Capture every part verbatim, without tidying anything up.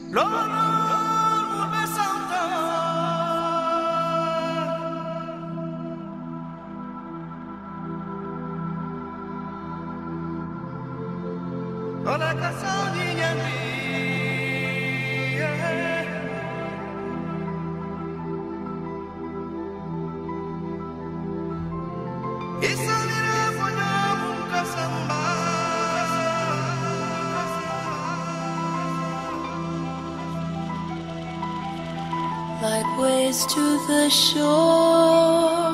Like waves to the shore,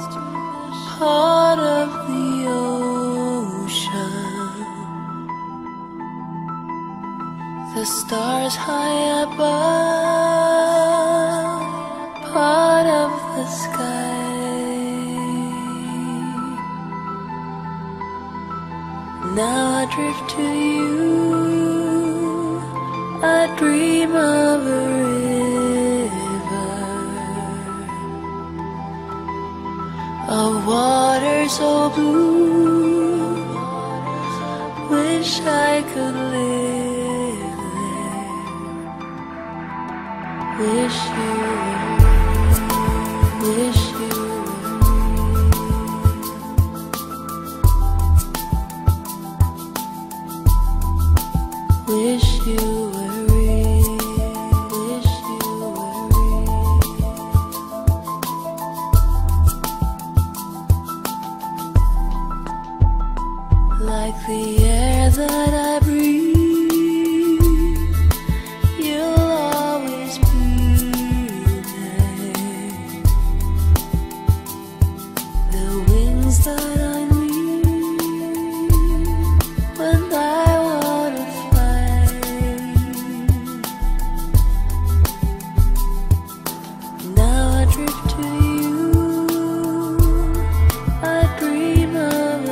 part of the ocean. The stars high above, part of the sky. Now I drift to you, I dream of a of water so blue, wish I could live there. Wish you were, wish you were, wish you were real, wish you were real. Like the air that I breathe, you'll always be there. The wings that I need when I wanna fly. Now I drift to you, I dream of a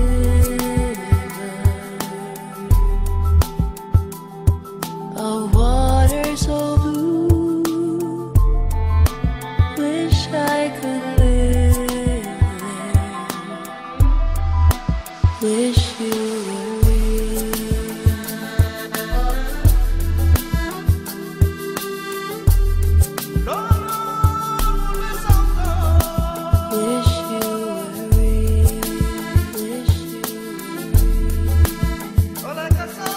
of water so blue, wish I could live there. Wish you were real. Wish you were real. Wish you were real.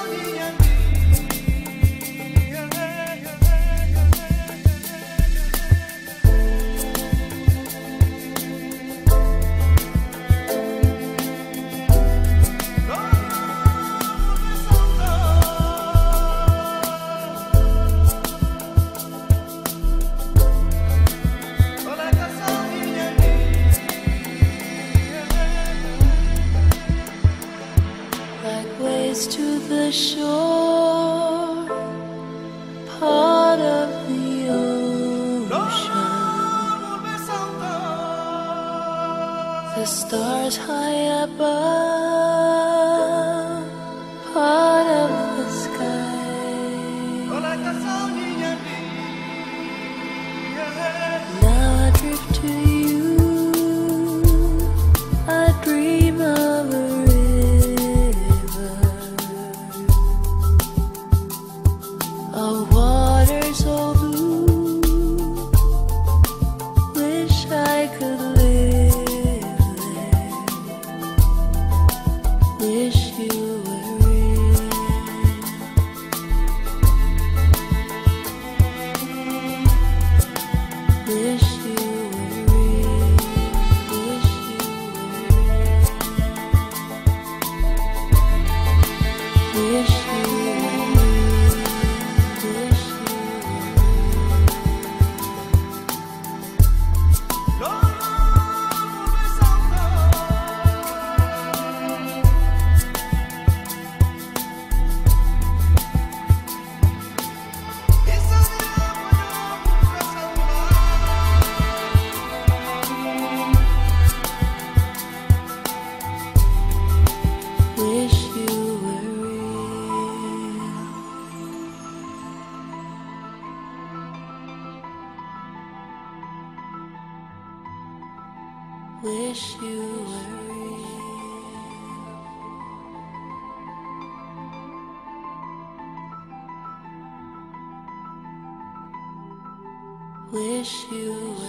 Like waves to the shore, part of the ocean. The stars high above, part of the sky. Now I drift to you, I dream of a of water so blue, wish I could live there. Wish you were real. Wish you were real. Wish you were real. Wish you wish you were